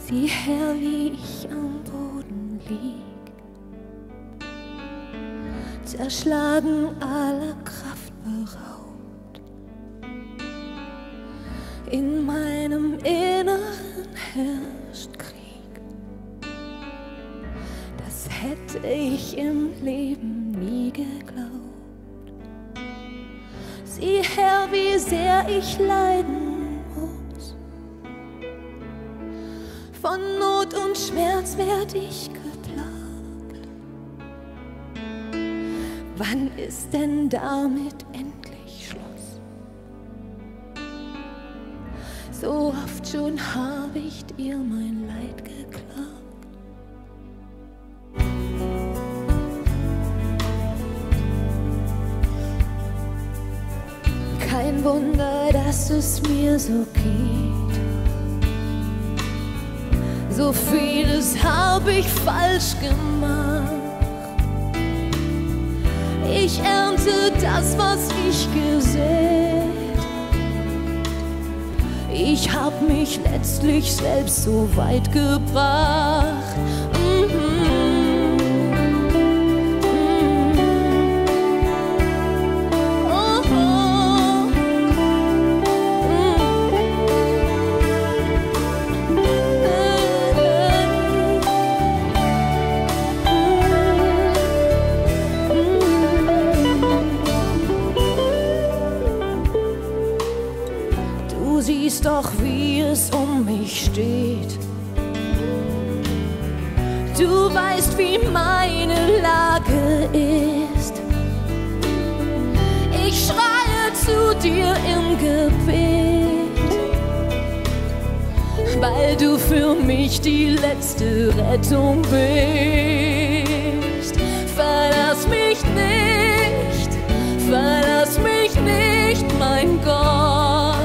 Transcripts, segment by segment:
Sieh her, wie ich am Boden lieg, zerschlagen, aller Kraft beraubt. In meinem Inneren herrscht Krieg. Das hätte ich im Leben nie geglaubt. Sieh her, wie sehr ich leiden muss. Von Not und Schmerz werd ich geplagt. Wann ist denn damit endlich Schluss? So oft schon hab ich dir mein Leid geklagt. Kein Wunder, dass es mir so geht. So vieles hab ich falsch gemacht. Ich ernte das, was ich gesät. Ich hab mich letztlich selbst so weit gebracht. Du siehst doch, wie es um mich steht. Du weißt, wie meine Lage ist. Ich schreie zu dir im Gebet, weil du für mich die letzte Rettung bist. Verlass mich nicht, verlass mich nicht, mein Gott.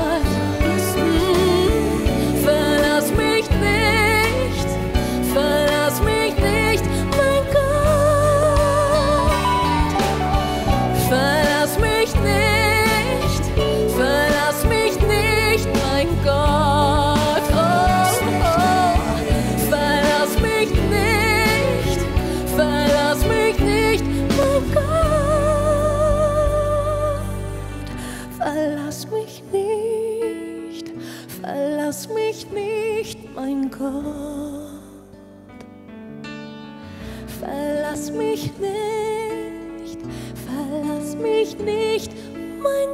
Verlass mich nicht, verlass mich nicht, mein Gott. Verlass mich nicht, verlass mich nicht, mein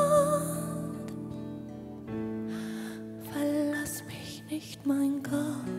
Gott. Verlass mich nicht, mein Gott.